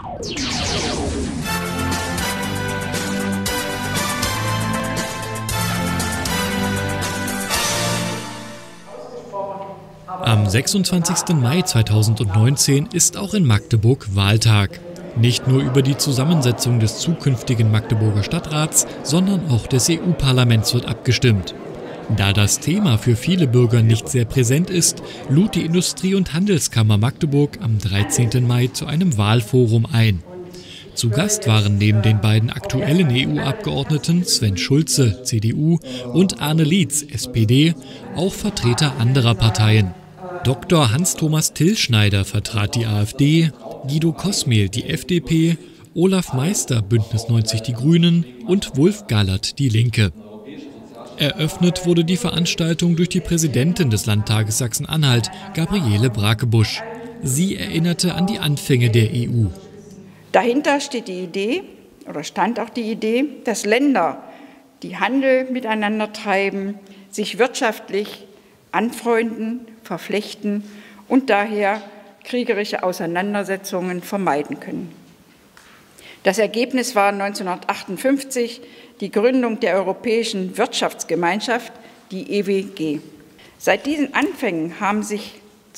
Am 26. Mai 2019 ist auch in Magdeburg Wahltag. Nicht nur über die Zusammensetzung des zukünftigen Magdeburger Stadtrats, sondern auch des EU-Parlaments wird abgestimmt. Da das Thema für viele Bürger nicht sehr präsent ist, lud die Industrie- und Handelskammer Magdeburg am 13. Mai zu einem Wahlforum ein. Zu Gast waren neben den beiden aktuellen EU-Abgeordneten Sven Schulze, CDU, und Arne Lietz, SPD, auch Vertreter anderer Parteien. Dr. Hans-Thomas Tillschneider vertrat die AfD, Guido Kosmehl die FDP, Olaf Meister Bündnis 90 Die Grünen und Wulf Gallert die Linke. Eröffnet wurde die Veranstaltung durch die Präsidentin des Landtages Sachsen-Anhalt, Gabriele Brakebusch. Sie erinnerte an die Anfänge der EU. Dahinter steht die Idee, oder stand auch die Idee, dass Länder, die Handel miteinander treiben, sich wirtschaftlich anfreunden, verflechten und daher kriegerische Auseinandersetzungen vermeiden können. Das Ergebnis war 1958 die Gründung der Europäischen Wirtschaftsgemeinschaft, die EWG. Seit diesen Anfängen haben sich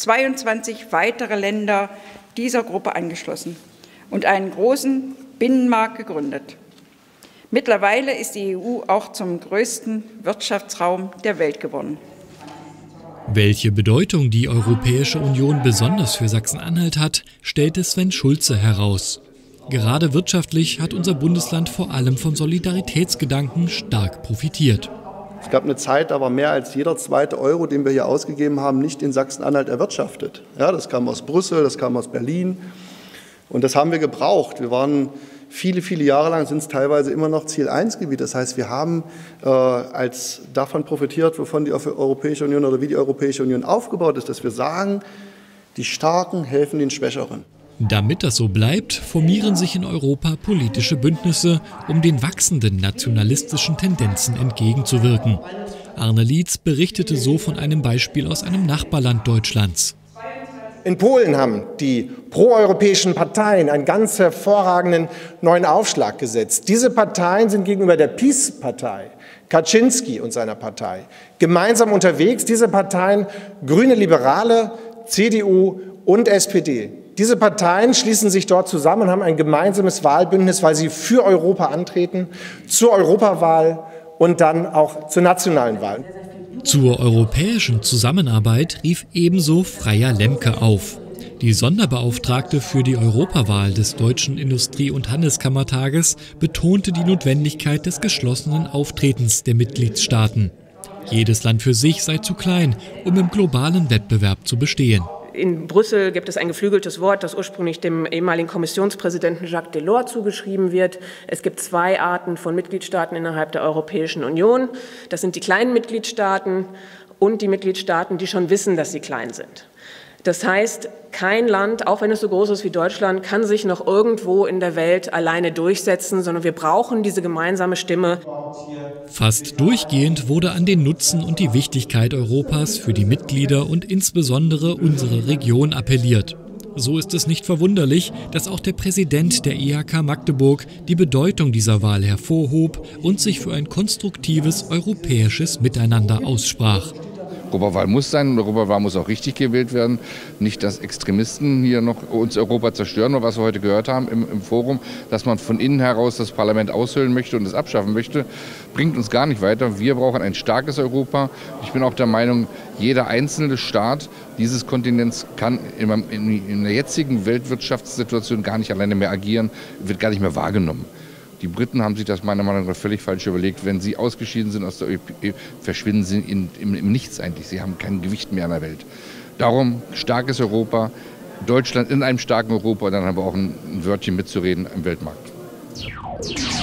22 weitere Länder dieser Gruppe angeschlossen und einen großen Binnenmarkt gegründet. Mittlerweile ist die EU auch zum größten Wirtschaftsraum der Welt geworden. Welche Bedeutung die Europäische Union besonders für Sachsen-Anhalt hat, stellte Sven Schulze heraus. Gerade wirtschaftlich hat unser Bundesland vor allem vom Solidaritätsgedanken stark profitiert. Es gab eine Zeit, da war mehr als jeder zweite Euro, den wir hier ausgegeben haben, nicht in Sachsen-Anhalt erwirtschaftet. Ja, das kam aus Brüssel, das kam aus Berlin und das haben wir gebraucht. Wir waren viele, viele Jahre lang, sind es teilweise immer noch Ziel-1-Gebiet. Das heißt, wir haben als davon profitiert, wovon die Europäische Union oder wie die Europäische Union aufgebaut ist, dass wir sagen, die Starken helfen den Schwächeren. Damit das so bleibt, formieren sich in Europa politische Bündnisse, um den wachsenden nationalistischen Tendenzen entgegenzuwirken. Arne Lietz berichtete so von einem Beispiel aus einem Nachbarland Deutschlands. In Polen haben die proeuropäischen Parteien einen ganz hervorragenden neuen Aufschlag gesetzt. Diese Parteien sind gegenüber der PiS-Partei, Kaczynski und seiner Partei, gemeinsam unterwegs. Diese Parteien, Grüne Liberale, CDU und SPD. Diese Parteien schließen sich dort zusammen und haben ein gemeinsames Wahlbündnis, weil sie für Europa antreten, zur Europawahl und dann auch zur nationalen Wahl. Zur europäischen Zusammenarbeit rief ebenso Freya Lemke auf. Die Sonderbeauftragte für die Europawahl des Deutschen Industrie- und Handelskammertages betonte die Notwendigkeit des geschlossenen Auftretens der Mitgliedstaaten. Jedes Land für sich sei zu klein, um im globalen Wettbewerb zu bestehen. In Brüssel gibt es ein geflügeltes Wort, das ursprünglich dem ehemaligen Kommissionspräsidenten Jacques Delors zugeschrieben wird. Es gibt zwei Arten von Mitgliedstaaten innerhalb der Europäischen Union. Das sind die kleinen Mitgliedstaaten und die Mitgliedstaaten, die schon wissen, dass sie klein sind. Das heißt, kein Land, auch wenn es so groß ist wie Deutschland, kann sich noch irgendwo in der Welt alleine durchsetzen, sondern wir brauchen diese gemeinsame Stimme. Fast durchgehend wurde an den Nutzen und die Wichtigkeit Europas für die Mitglieder und insbesondere unsere Region appelliert. So ist es nicht verwunderlich, dass auch der Präsident der IHK Magdeburg die Bedeutung dieser Wahl hervorhob und sich für ein konstruktives europäisches Miteinander aussprach. Europawahl muss sein und Europawahl muss auch richtig gewählt werden. Nicht, dass Extremisten hier noch uns Europa zerstören, was wir heute gehört haben im Forum, dass man von innen heraus das Parlament aushöhlen möchte und es abschaffen möchte, bringt uns gar nicht weiter. Wir brauchen ein starkes Europa. Ich bin auch der Meinung, jeder einzelne Staat dieses Kontinents kann in der jetzigen Weltwirtschaftssituation gar nicht alleine mehr agieren, wird gar nicht mehr wahrgenommen. Die Briten haben sich das meiner Meinung nach völlig falsch überlegt. Wenn sie ausgeschieden sind aus der EU, verschwinden sie im Nichts eigentlich. Sie haben kein Gewicht mehr in der Welt. Darum starkes Europa, Deutschland in einem starken Europa, dann haben wir auch ein Wörtchen mitzureden im Weltmarkt.